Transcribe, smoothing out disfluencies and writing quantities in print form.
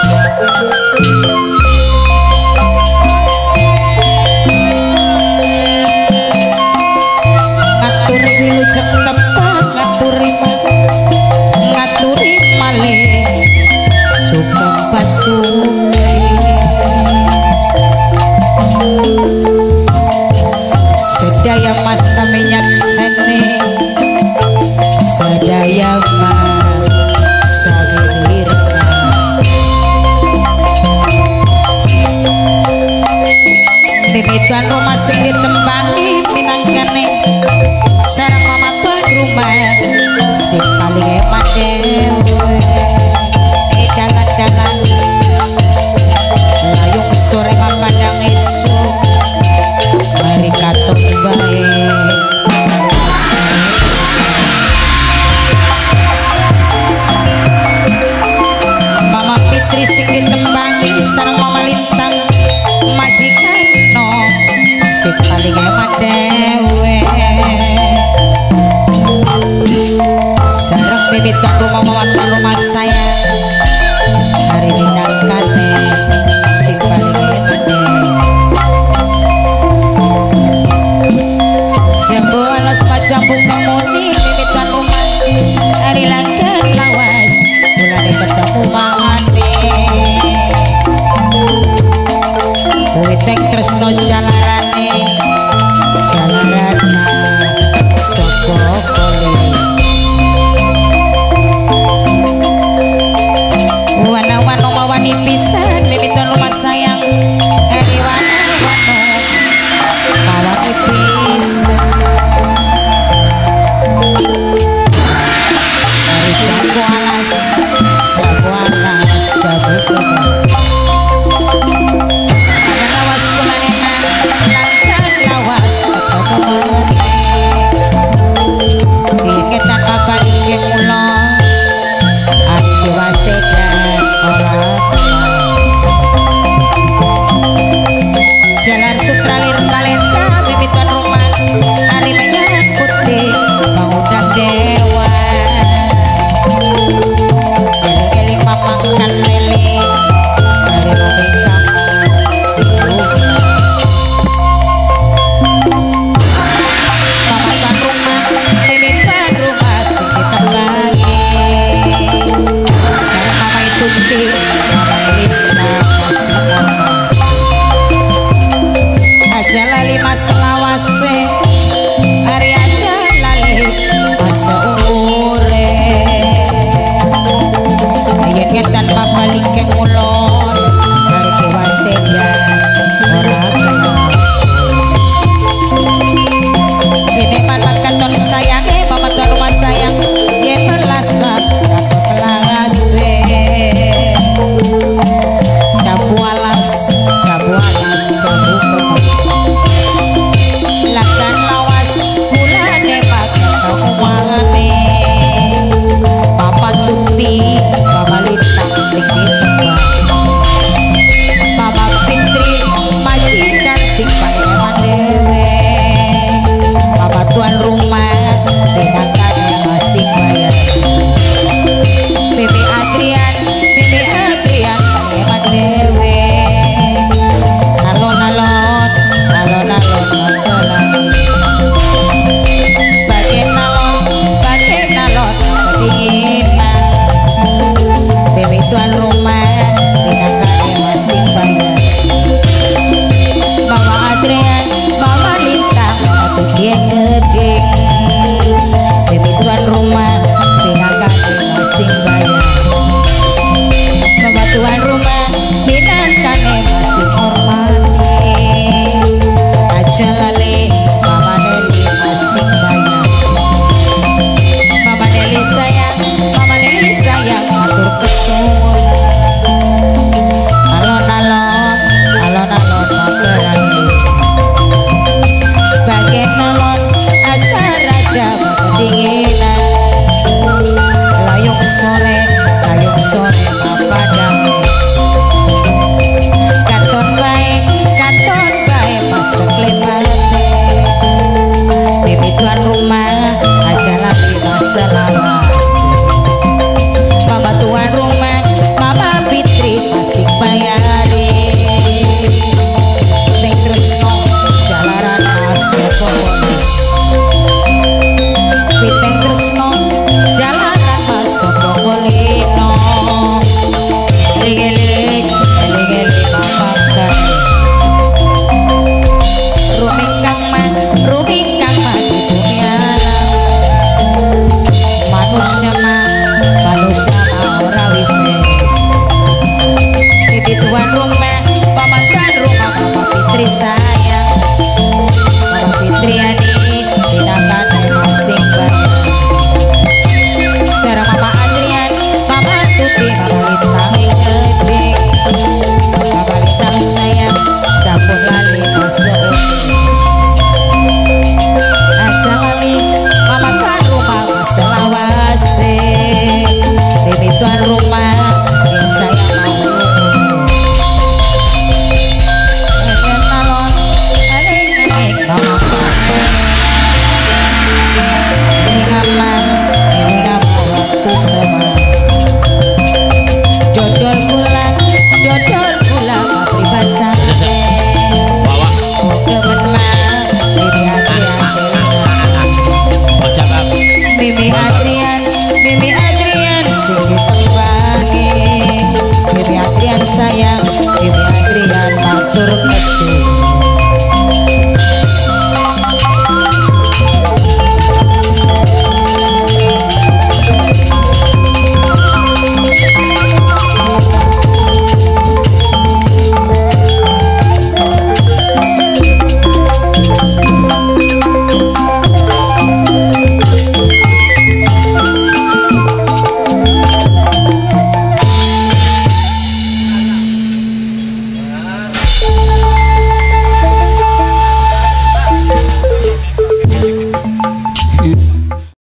Tuan rumah sing ditembangi minangkane sareng mama tuan rumah sing paling hemat dewe dalan-dalan layung sore memandang esuk mari katon bae Mama Fitri sing ditembangi sareng mama Lintang majikan no sing paling hemat dewe sareng bibi tuan rumah mama tuan rumah saya hari minangkane sing paling hemat dewe jambu alas majambu kemuni bibi tuan rumah hari langgan lawas mulai ketemu mangane Witek tresno jalarane jalarana sapa kole wana-wana mawani pisan bibi tuan rumah sayang eri wana-wana mawani pisan hari jambu alas jambu Jalan Sutralir Balenta bibi tuan rumah hari menyerang putih mengundang dewa eling-eling mamangkan lele dari mobil kamu mama tuan rumah bibi tuan rumah sing terbagi sekarang mama itu putih mama Lintang aja lali mas lawase hari aja lali masa umure yen ngetan babalik ke ngulon hari dewasa ya orang ini mana katon sayang mama tuan rumah sayang yen melasak atau pelangase jambu alas jambu lakan lawas bulan debat kaumane Papa Tuti Mama Lintang sing ditembak Mama Fitri majikan sing paling hemat dewe Mama tuan rumah tindakan masih bayar Bibi Adrian paling hemat dewe alon-alon bagian alon kedinginan Bibi tuan rumah tindakan masih bayar Mama Adrian Mama Lintang atau dia gede Bibi tuan rumah tindakan masih bayar Mama tuan rumah tindakan masih hormati aja lali Mama Neli masih bayar Mama Neli sayang atur kesuwun alon-alon magerani bagian alon asa raja kedinginan layung sore mapadang eling